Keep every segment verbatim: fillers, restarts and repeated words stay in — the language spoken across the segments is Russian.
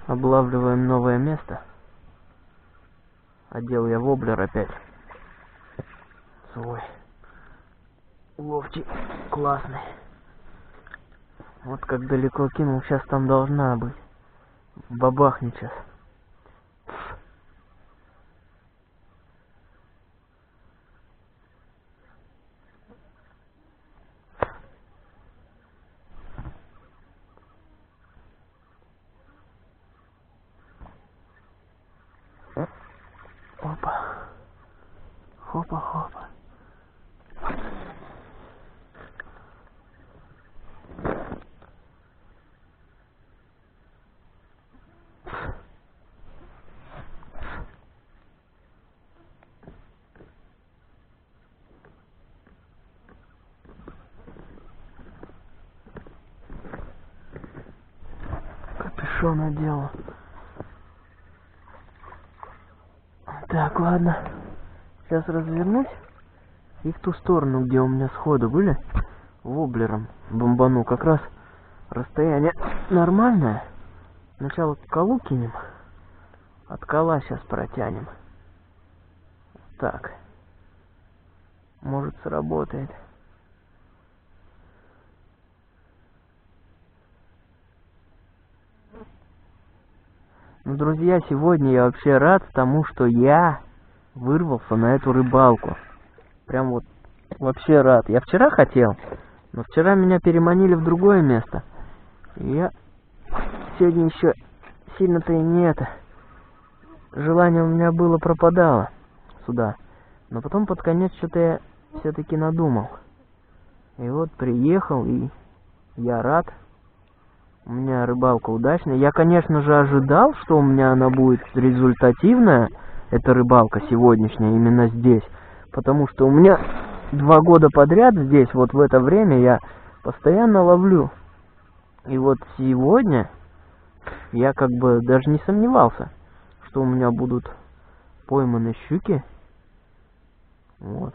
Облавливаем новое место. Одел я воблер опять. Свой. Ловчий. Классный. Вот как далеко кинул. Сейчас там должна быть. Бабахнет сейчас. Опа. Хопа-хопа. Капюшон одел. Так, ладно. Сейчас развернусь и в ту сторону, где у меня сходы были, воблером бомбану. Как раз расстояние нормальное. Сначала колу кинем, от кола сейчас протянем. Так. Может, сработает. Ну, друзья, сегодня я вообще рад тому, что я вырвался на эту рыбалку. Прям вот вообще рад. Я вчера хотел, но вчера меня переманили в другое место. И я сегодня еще сильно-то и не это. Желание у меня было пропадало сюда. Но потом под конец что-то я все-таки надумал. И вот приехал, и я рад. У меня рыбалка удачная. Я, конечно же, ожидал, что у меня она будет результативная, эта рыбалка сегодняшняя, именно здесь. Потому что у меня два года подряд здесь, вот в это время, я постоянно ловлю. И вот сегодня я как бы даже не сомневался, что у меня будут пойманы щуки. Вот.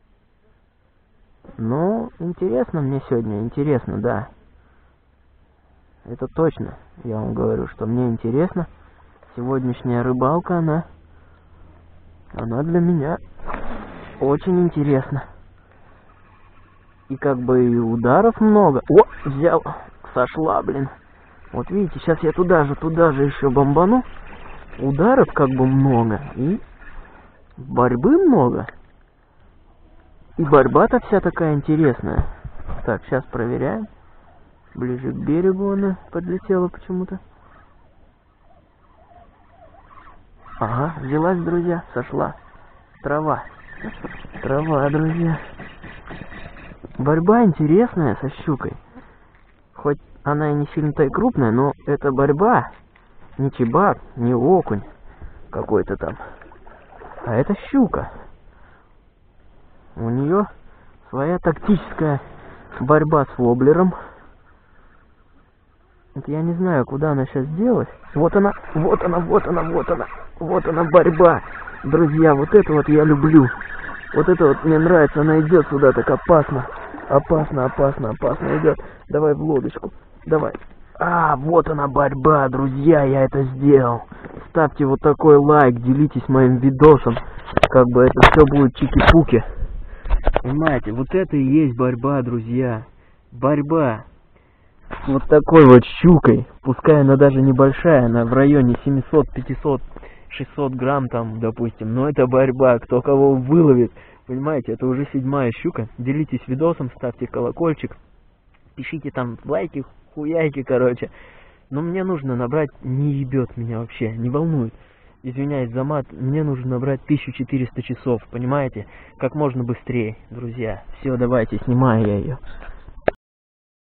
Ну, интересно мне сегодня, интересно, да. Это точно, я вам говорю, что мне интересно. Сегодняшняя рыбалка, она, она для меня очень интересна. И как бы и ударов много. О, взял, сошла, блин. Вот видите, сейчас я туда же, туда же еще бомбану. Ударов как бы много, и борьбы много. И борьба-то вся такая интересная. Так, сейчас проверяем. Ближе к берегу она подлетела почему-то. Ага, взялась, друзья, сошла. Трава. Трава, друзья. Борьба интересная со щукой. Хоть она и не сильно-то и крупная, но это борьба. Не чебак, не окунь какой-то там. А это щука. У нее своя тактическая борьба с воблером. Вот я не знаю, куда она сейчас делась. Вот она, вот она, вот она, вот она. Вот она борьба. Друзья, вот это вот я люблю. Вот это вот мне нравится. Она идет сюда так опасно. Опасно, опасно, опасно идет. Давай в лодочку. Давай. А, вот она борьба, друзья, я это сделал. Ставьте вот такой лайк, делитесь моим видосом. Как бы это все будет чики-пуки. Понимаете, вот это и есть борьба, друзья. Борьба. Вот такой вот щукой, пускай она даже небольшая, она в районе семьсот, пятьсот, шестьсот грамм там, допустим, но это борьба, кто кого выловит, понимаете, это уже седьмая щука. Делитесь видосом, ставьте колокольчик, пишите там лайки, хуяйки, короче. Но мне нужно набрать, не ебет меня вообще, не волнует, извиняюсь за мат, мне нужно набрать тысячу четыреста часов, понимаете, как можно быстрее, друзья. Все, давайте, снимаю я ее.